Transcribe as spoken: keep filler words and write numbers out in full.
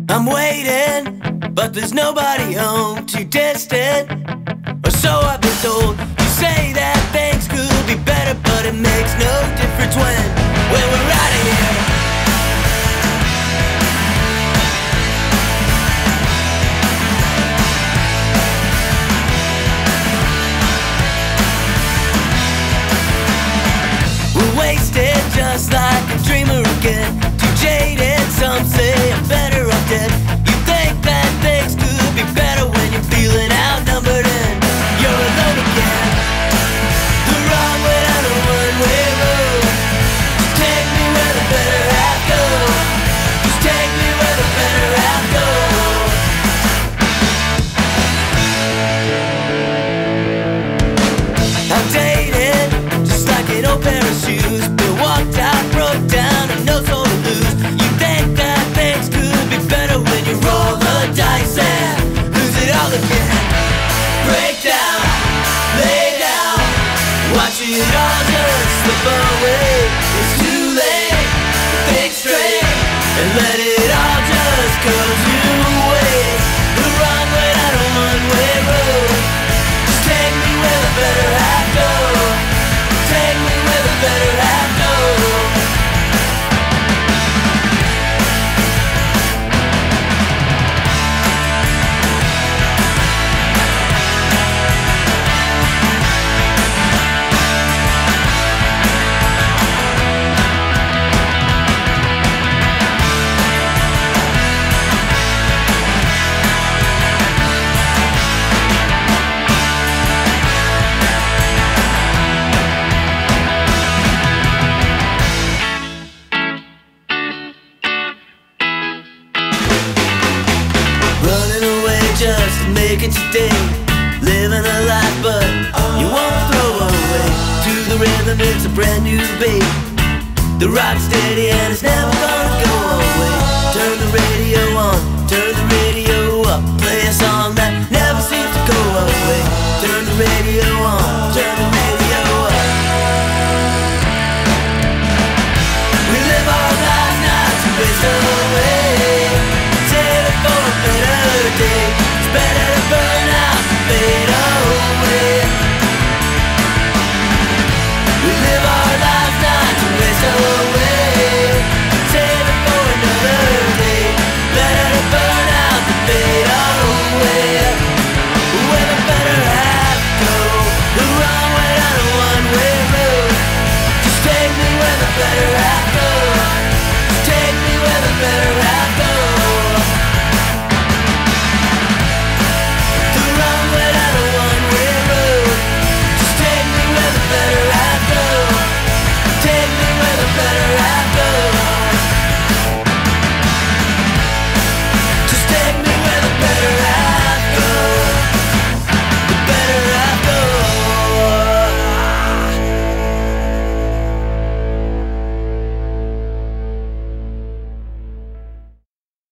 I'm waiting, but there's nobody home. Too distant, or so I've been told. You say that things could be better, but it makes no difference when When we're out of here. We're wasted just like a dreamer again. Too jaded, some say I'm better off dead. You think that things could be better when you're feeling outnumbered and you're alone again. The wrong way down a one-way road. Just take me where the better half goes. Just take me where the better half goes. I'm dated, just like an old pair of shoes. Been walked out, broke down, and no soul to lose. You think that things could be better when you roll the dice and lose it all again. Break down, lay down, watch it all just slip away. It's too late, think straight, and let it all just go to waste. The wrong way down a one-way road. Just take me where the better half goes. Take me where the better half goes. Running away just to make it today. Living a life but you won't throw away. To the rhythm it's a brand new beat. The rock's steady and it's never gonna go away.